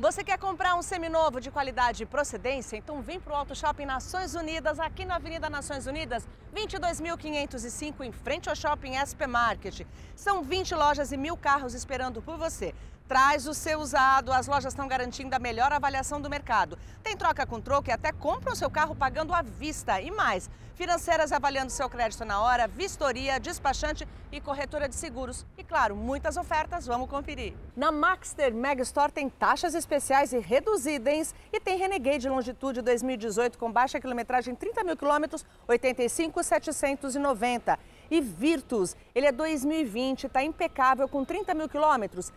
Você quer comprar um seminovo de qualidade e procedência? Então vem para o Auto Shopping Nações Unidas, aqui na Avenida Nações Unidas, 22.505, em frente ao Shopping SP Market. São 20 lojas e 1.000 carros esperando por você. Traz o seu usado, as lojas estão garantindo a melhor avaliação do mercado. Tem troca com troco e até compra o seu carro pagando à vista. E mais, financeiras avaliando seu crédito na hora, vistoria, despachante e corretora de seguros. E claro, muitas ofertas, vamos conferir. Na Maxter Mega Store tem taxas especiais e reduzidas, e tem Renegade Longitude 2018 com baixa quilometragem, 30 mil quilômetros, 85.790. E Virtus, ele é 2020, está impecável com 30 mil quilômetros,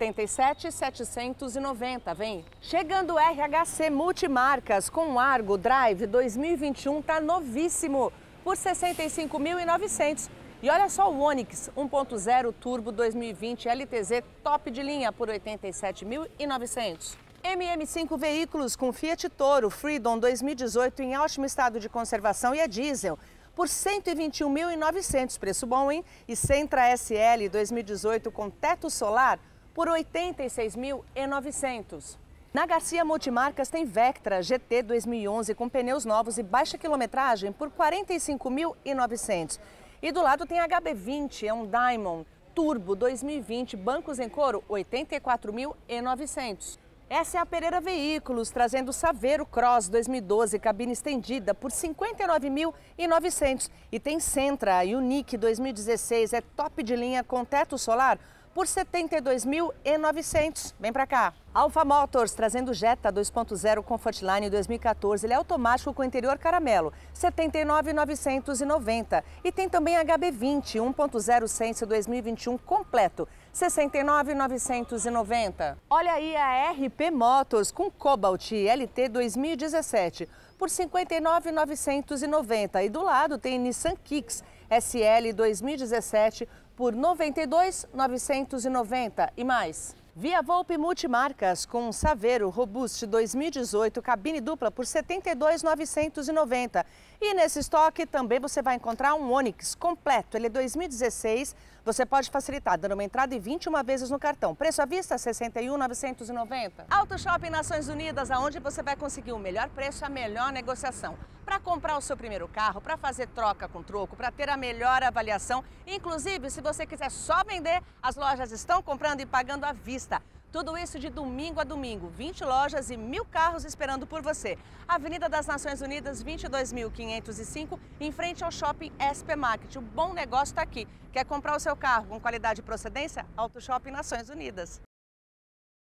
77.790, vem. Chegando o RHC Multimarcas com Argo Drive 2021, está novíssimo, por 65.900. E olha só o Onix 1.0 Turbo 2020 LTZ top de linha por 87.900. MM5 Veículos com Fiat Toro Freedom 2018 em ótimo estado de conservação e é diesel por 121.900, preço bom, hein? E Sentra SL 2018 com teto solar por 86.900. Na Garcia Multimarcas tem Vectra GT 2011 com pneus novos e baixa quilometragem por 45.900. E do lado tem HB20, é um Diamond Turbo 2020, bancos em couro, 84.900. Essa é a Pereira Veículos, trazendo Saveiro Cross 2012, cabine estendida, por 59.900. E tem Sentra Unique 2016, é top de linha com teto solar, por 72.900. Vem pra cá. Alfa Motors, trazendo Jetta 2.0 Comfortline 2014. Ele é automático com interior caramelo, 79.990. E tem também HB20 1.0 Sense 2021 completo, 69.990. Olha aí a RP Motors com Cobalt LT 2017 por 59.990. E do lado tem Nissan Kicks SL 2017 por 92.990 e mais. Via Volpe Multimarcas com Saveiro Robust 2018, cabine dupla por 72.990. E nesse estoque também você vai encontrar um Onix completo, ele é 2016, você pode facilitar dando uma entrada e 21 vezes no cartão. Preço à vista, 61.990. Auto Shopping Nações Unidas, aonde você vai conseguir o melhor preço e a melhor negociação. Para comprar o seu primeiro carro, para fazer troca com troco, para ter a melhor avaliação. Inclusive, se você quiser só vender, as lojas estão comprando e pagando à vista. Tudo isso de domingo a domingo, 20 lojas e 1.000 carros esperando por você. Avenida das Nações Unidas, 22.505, em frente ao Shopping SP Market. O bom negócio está aqui. Quer comprar o seu carro com qualidade e procedência? Auto Shopping Nações Unidas.